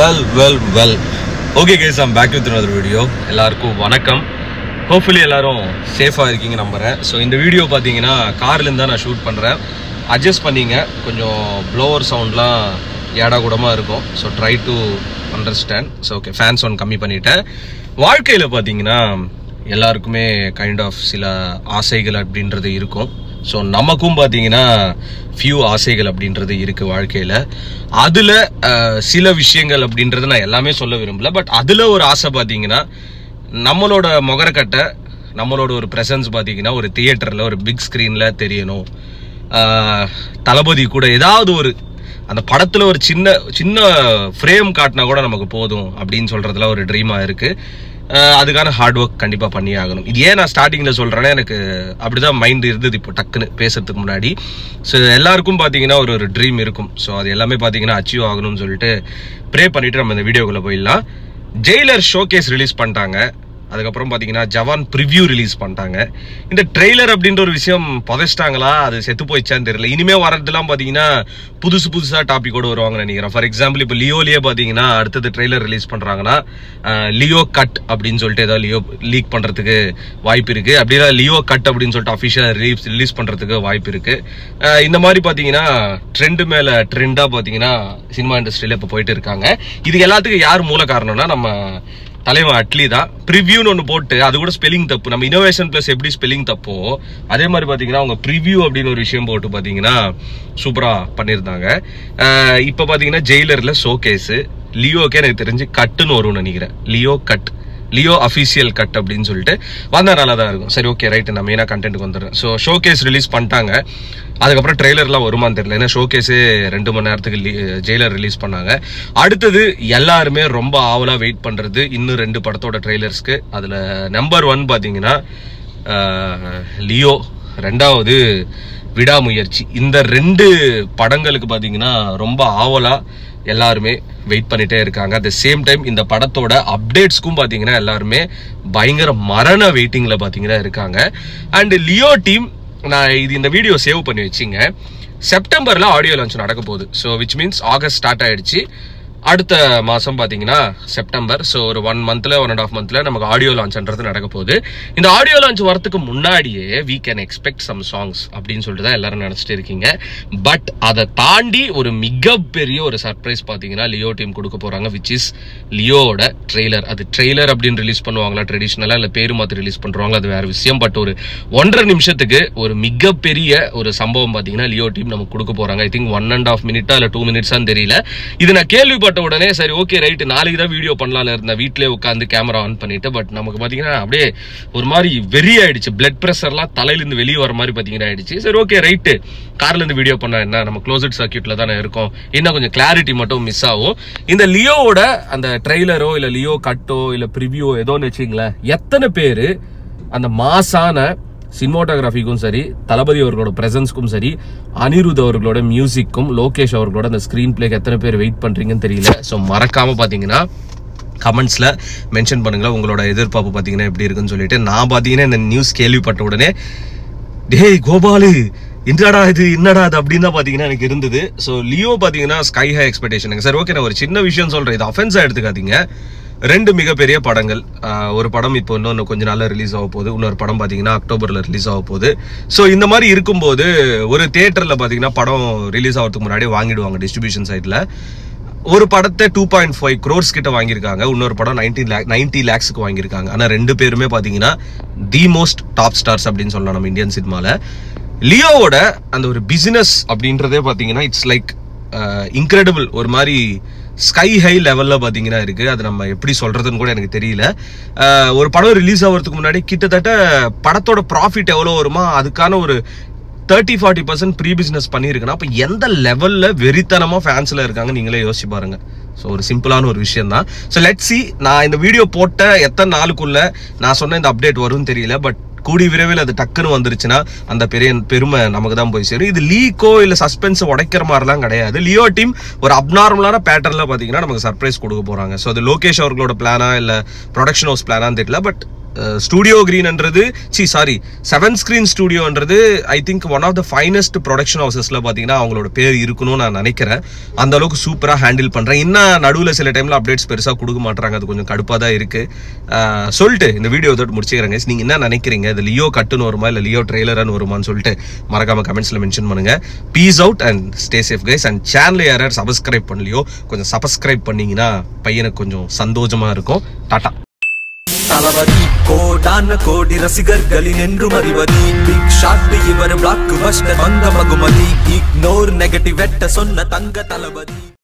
Well. Okay guys, I'm back with another video. எல்லாருக்கும் வணக்கம். Hopefully எல்லாரும் சேஃபா இருக்கீங்க நம்புறேன். So இந்த வீடியோ பாத்தீங்கன்னா கார்ல இருந்து நான் ஷூட் பண்றேன். அட்ஜஸ்ட் பண்ணீங்க, கொஞ்சம் ப்ளோவர் சவுண்ட்லாம் ஏடா கூடமா இருக்கும். So try to understand. So okay, fan sound கம்மி பண்ணிட்டேன். வாழ்க்கையில பாத்தீங்கன்னா எல்லாருக்குமே கைண்ட் ஆஃப் சில ஆசைகள் அப்படின்றது இருக்கும். ஸோ நமக்கும் பார்த்தீங்கன்னா ஃபியூ ஆசைகள் அப்படின்றது இருக்குது வாழ்க்கையில். அதில் சில விஷயங்கள் அப்படின்றது நான் எல்லாமே சொல்ல விரும்பல. பட் அதில் ஒரு ஆசை பார்த்தீங்கன்னா நம்மளோட முகரக்கட்டை, நம்மளோட ஒரு ப்ரெசன்ஸ் பார்த்தீங்கன்னா ஒரு தியேட்டரில் ஒரு பிக் ஸ்க்ரீனில் தெரியணும். தளபதி கூட ஏதாவது ஒரு அந்த படத்தில் ஒரு சின்ன ஃப்ரேம் காட்டினா கூட நமக்கு போதும் அப்படின்னு சொல்கிறதுல ஒரு ட்ரீமாக இருக்குது. அதுக்கான ஹார்ட் ஒர்க் கண்டிப்பாக பண்ணி ஆகணும். இது ஏன் நான் ஸ்டார்டிங்கில் சொல்கிறேன்னா, எனக்கு அப்படிதான் மைண்ட் இருந்தது இப்போ டக்குன்னு பேசுறதுக்கு முன்னாடி. ஸோ எல்லாருக்கும் பார்த்தீங்கன்னா ஒரு ட்ரீம் இருக்கும். ஸோ அது எல்லாமே பார்த்தீங்கன்னா அச்சீவ் ஆகணும்னு சொல்லிட்டு ப்ரே பண்ணிட்டு நம்ம இந்த வீடியோக்குள்ளே போயிடலாம். ஜெயிலர் ஷோகேஸ் ரிலீஸ் பண்ணிட்டாங்க. அதுக்கப்புறம் பார்த்தீங்கன்னா ஜவான் ப்ரிவ்யூ ரிலீஸ் பண்ணிட்டாங்க. இந்த ட்ரெய்லர் அப்படின்ற ஒரு விஷயம் புதைச்சிட்டாங்களா, அது செத்து போயிடுச்சான்னு தெரியல. இனிமேல் வரதுலாம் பார்த்தீங்கன்னா புதுசாக டாப்பிக்கோடு வருவாங்கன்னு நினைக்கிறேன். ஃபார் எக்ஸாம்பிள் இப்போ லியோலேயே பார்த்தீங்கன்னா அடுத்தது ட்ரெய்லர் ரிலீஸ் பண்ணுறாங்கன்னா லியோ கட் அப்படின்னு சொல்லிட்டு ஏதாவது லியோ லீக் பண்ணுறதுக்கு வாய்ப்பு இருக்குது. அப்படின்னா லியோ கட் அப்படின்னு சொல்லிட்டு அஃபிஷியலாக ரிலீஸ் பண்ணுறதுக்கு வாய்ப்பு இருக்குது. இந்த மாதிரி பார்த்தீங்கன்னா ட்ரெண்டு மேலே ட்ரெண்டாக பார்த்தீங்கன்னா சினிமா இண்டஸ்ட்ரியில் இப்போ போயிட்டு இருக்காங்க. இதுக்கு எல்லாத்துக்கும் யார் மூல காரணம்னா நம்ம தலைவன் அட்லி தான். ப்ரிவ்யூன்னு ஒன்று போட்டு அது கூட ஸ்பெல்லிங் தப்பு. நம்ம இனோவேஷன் பிளஸ் எப்படி ஸ்பெல்லிங் தப்போ அதே மாதிரி பார்த்தீங்கன்னா அவங்க ப்ரிவ்யூ அப்படின்னு ஒரு விஷயம் போட்டு பார்த்தீங்கன்னா சூப்பராக பண்ணியிருந்தாங்க. இப்போ பார்த்தீங்கன்னா ஜெயிலரில் ஷோகேஸு, லியோக்கே எனக்கு தெரிஞ்சு கட்டுன்னு வரும்னு நினைக்கிறேன். லியோ அஃபிஷியல் கட் அப்படின்னு சொல்லிட்டு வந்தால் நல்லா தான் இருக்கும். சரி, ஓகே, ரைட்டு, நான் மெயினாக கண்டென்ட்டுக்கு வந்துடுறேன். ஸோ ஷோகேஸ் ரிலீஸ் பண்ணிட்டாங்க. அதுக்கப்புறம் ட்ரெய்லர்லாம் வருமானு தெரியல. ஏன்னா ஷோகேஸே 2 மணி நேரத்துக்கு ஜெயிலர் ரிலீஸ் பண்ணாங்க. அடுத்தது எல்லாருமே ரொம்ப ஆவலாக வெயிட் பண்ணுறது இன்னும் 2 படத்தோட ட்ரெய்லர்ஸ்க்கு. அதில் நம்பர் 1 பார்த்தீங்கன்னா லியோ, 2வது விடாமுயற்சி. இந்த 2 படங்களுக்கு பார்த்தீங்கன்னா ரொம்ப ஆவலாக எல்லாருமே வெயிட் பண்ணிட்டே இருக்காங்க. அட் த சேம் டைம் இந்த படத்தோட அப்டேட்ஸ்க்கும் பார்த்தீங்கன்னா எல்லாருமே பயங்கர மரண வெயிட்டிங்கில் பார்த்தீங்கன்னா இருக்காங்க. அண்ட் லியோ டீம், நான் இந்த வீடியோ சேவ் பண்ணி வச்சிங்க. செப்டம்பரில் ஆடியோ லான்ச் நடக்க போகுது. So which means August start ஆயிடுச்சு. அடுத்த மாதம் பார்த்தீங்கன்னா செப்டம்பர். ஸோ ஒரு 1 மந்த்ல 1.5 மந்த்ல நமக்கு ஆடியோ லான்ச்ன்றது நடக்க போகுது. இந்த ஆடியோ லான்ச் வரத்துக்கு முன்னாடியே we can expect some songs அப்படின்னு சொல்லிட்டு தான் எல்லாரும் நினச்சிட்டு இருக்கீங்க. பட் அதை தாண்டி ஒரு மிகப்பெரிய ஒரு சர்ப்ரைஸ் பார்த்தீங்கன்னா லியோ டீம் கொடுக்க போறாங்க. விச் இஸ் லியோட ட்ரெய்லர். அது ட்ரெய்லர் அப்படின்னு ரிலீஸ் பண்ணுவாங்களா ட்ரெடிஷ்னலாக, இல்லை பேரு மாற்றி ரிலீஸ் பண்ணுவாங்க, அது வேற விஷயம். பட் ஒரு 1.5 நிமிஷத்துக்கு ஒரு மிகப்பெரிய ஒரு சம்பவம் பார்த்தீங்கன்னா லியோ டீம் நமக்கு கொடுக்க போறாங்க. ஐ திங்க் 1.5 மினிட்டா இல்லை 2 மினிட்ஸான்னு தெரியல. இது நான் கேள்விப்பட்ட உடனே சரி, ஓகே, ரைட்டு, நாளைக்கு தான் வீடியோ பண்ணலாம்னு இருந்தேன். வீட்டிலே உட்காந்து கேமரா ஆன் பண்ணிட்டு. பட் நமக்கு பார்த்தீங்கன்னா அப்படியே ஒரு மாதிரி வெறி ஆயிடுச்சு. பிளட் ப்ரெஷர்லாம் தலையிலிருந்து வெளியே வர மாதிரி பார்த்தீங்கன்னா ஆயிடுச்சு. சரி, ஓகே, ரைட்டு, கார்ல இருந்து வீடியோ பண்ணா என்ன, நம்ம க்ளோஸ்ட் சர்க்கியூட்ல தானே இருக்கோம், இன்னும் கொஞ்சம் கிளாரிட்டி மட்டும் மிஸ் ஆகும். இந்த லியோவோட அந்த ட்ரெய்லரோ இல்லை லியோ கட்டோ இல்லை ப்ரிவியூ ஏதோன்னு வச்சுங்களேன், எத்தனை பேர் அந்த மாசான சினிமாட்டோகிராஃபிக்கும் சரி, தளபதி அவர்களோட பிரசன்ஸ்க்கும் சரி, அனிருத் அவர்களோட மியூசிக்கும், லோகேஷ் அவர்களோட அந்த ஸ்கிரீன் பிளேக்கு எத்தனை பேர் வெயிட் பண்றீங்கன்னு தெரியல. ஸோ மறக்காம பார்த்தீங்கன்னா கமெண்ட்ஸ்ல மென்ஷன் பண்ணுங்க உங்களோட எதிர்பார்ப்பு பார்த்தீங்கன்னா எப்படி இருக்குன்னு சொல்லிட்டு. நான் பார்த்தீங்கன்னா இந்த நியூஸ் கேள்விப்பட்ட உடனே டேய் கோபாலு, என்னடா இது அப்படின்னு தான் பார்த்தீங்கன்னா எனக்கு இருந்தது. ஸோ லியோ பார்த்தீங்கன்னா ஸ்கை ஹை எக்ஸ்பெக்டேஷன். சரி, ஓகே, நான் ஒரு சின்ன விஷயம் சொல்றேன், இது அஃபென்ஸா எடுத்துக்காதீங்க. 2 மிகப்பெரிய படங்கள். ஒரு படம் இப்போ இன்னொன்று கொஞ்ச நாளில் ரிலீஸ் ஆக போகுது. இன்னொரு படம் பார்த்தீங்கன்னா அக்டோபரில் ரிலீஸ் ஆக போகுது. ஸோ இந்த மாதிரி இருக்கும்போது ஒரு தியேட்டரில் பார்த்தீங்கன்னா படம் ரிலீஸ் ஆகிறதுக்கு முன்னாடியே வாங்கிடுவாங்க டிஸ்ட்ரிபியூஷன் சைடில். ஒரு படத்தை 2.5 crores கிட்ட வாங்கியிருக்காங்க. இன்னொரு படம் 90 lakhsக்கு வாங்கியிருக்காங்க. ஆனால் 2 பேருமே பார்த்தீங்கன்னா தி மோஸ்ட் டாப் ஸ்டார்ஸ் அப்படின்னு சொல்லலாம் நம்ம இந்தியன் சினிமாவில். லியோவோட அந்த ஒரு பிசினஸ் அப்படின்றதே பார்த்தீங்கன்னா இட்ஸ் லைக் இன்க்ரெடிபிள். ஒரு மாதிரி ஸ்கை ஹை லெவல்ல பாத்தீங்கன்னா இருக்கு. அது நம்ம எப்படி சொல்றதுன்னு கூட எனக்கு தெரியல. ஒரு படம் ரிலீஸ் ஆகிறதுக்கு முன்னாடி கிட்டத்தட்ட படத்தோட ப்ராஃபிட் எவ்வளவு வருமா அதுக்கான ஒரு 30-40% ப்ரீ பிசினஸ் பண்ணியிருக்குன்னா அப்ப எந்த லெவல்ல வெறித்தனமா ஃபேன்ஸ்ல இருக்காங்க நீங்களே யோசிச்சு பாருங்க. ஸோ ஒரு சிம்பிளான ஒரு விஷயம் தான். ஸோ லெட்ஸ் சி, நான் இந்த வீடியோ போட்ட எத்தனை நாளுக்குள்ள நான் சொன்ன இந்த அப்டேட் வரும்னு தெரியல. பட் கூடி விரைவில் அது டக்குன்னு வந்துருச்சுன்னா அந்த பெருமை நமக்கு தான் போய் சேரும். இது லீக்கோ இல்லை சஸ்பென்ஸ் உடைக்கிற மாதிரிலாம் கிடையாது. லியோ டீம் ஒரு அப்நார்மலான பேட்டர்ல பார்த்தீங்கன்னா நமக்கு சர்ப்ரைஸ் கொடுக்க போறாங்க. ஸோ அது லோகேஷ் அவர்களோட பிளானா இல்லை ப்ரொடக்ஷன் ஹவுஸ் பிளானான்னு தெரியல. பட் ஸ்டூடியோ கிரீன்ன்றது சாரி 7 ஸ்கிரீன் ஸ்டூடியோன்றது I think one of the finest production ஹவுசஸ்ல பாத்தீங்கன்னா அவங்களோட பேர் இருக்கணும்னு நான் நினைக்கிறேன். அந்த அளவுக்கு சூப்பரா ஹேண்டில் பண்றேன். இன்னும் நடுவில் சில டைம்ல அப்டேட்ஸ் பெருசா கொடுக்க மாட்டாங்க, அது கொஞ்சம் கடுப்பா தான் இருக்கு. சொல்லிட்டு இந்த வீடியோ இதோட முடிச்சுக்கிறேங்க. நீங்க என்ன நினைக்கிறீங்க, இது லியோ கட்டுன்னு வருமா இல்ல லியோ ட்ரெய்லர்னு வருமான்னு சொல்லிட்டு மறக்காம கமெண்ட்ஸ்ல மென்ஷன் பண்ணுங்க. Peace out and stay safe guys. And channel யாராவது சப்ஸ்கிரைப் பண்ணலையோ கொஞ்சம் சப்ஸ்கிரைப் பண்ணீங்கன்னா பையனுக்கு கொஞ்சம் சந்தோஷமா இருக்கும். டாடா. தளபதி கோடான கோடி ரசிகர்களின் என்றும் அறிவதி பிக் ஷாட் இவர் பிளாக் பஸ்டர் வந்த மகுமதி இக்னோர் நெகட்டிவ் வெட்ட சொன்ன தங்க தளபதி.